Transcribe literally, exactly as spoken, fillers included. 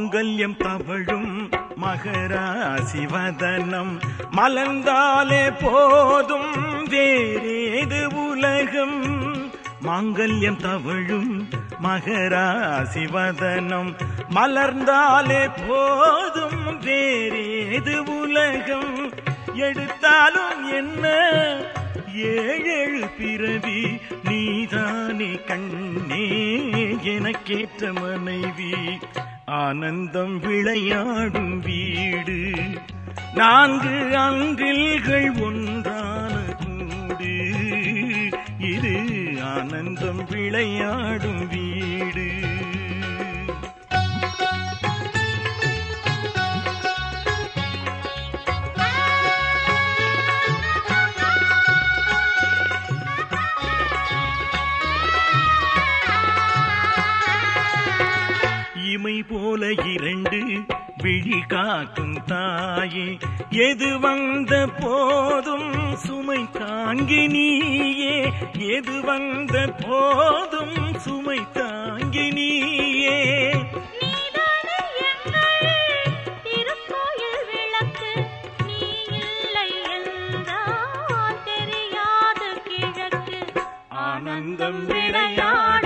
மாங்கல்யம் தவழும் மகராசி வதனம் மலர்ந்தாலே போதும் வேறேது உலகம். மாங்கல்யம் தவழும் மகராசி வதனம் மலர்ந்தாலே போதும் வேறேது உலகம். எடுத்தாலும் என்ன ஏழேழு பிறவி நீதானே கண்ணே எனக்கேற்ற மனைவி. ஆனந்தம் விளையாடும் வீடு நான்கு அன்றில்கள் ஒன்றான கூடு. இது ஆனந்தம் விளையாடும் வீடு. இமை போல இரண்டு விழி காக்கும் தாயே எது வந்த போதும் சுமை தாங்கி நீயே. எது வந்த போதும் சுமை தாங்கி நீயே. திருக்கோயில் விளக்கு நீ இல்லை என்றால் தெரியாது கிழக்கு. ஆனந்தம் விளையாடும்